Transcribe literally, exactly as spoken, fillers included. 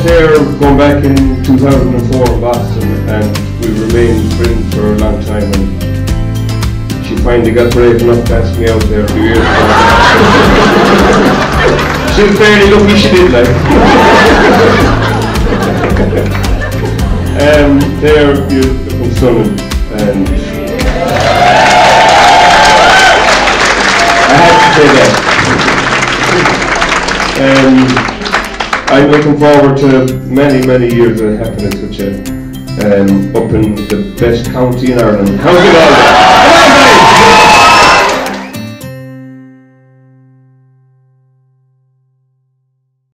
Claire going back in two thousand four in Boston, and we remained friends for a long time, and she finally got brave enough to ask me out there a few years ago. She was fairly lucky she did, like. um, they're beautiful son, and I had to say that. Um, I'm looking forward to many, many years of happiness with you, um, up in the best county in Ireland, County Galway.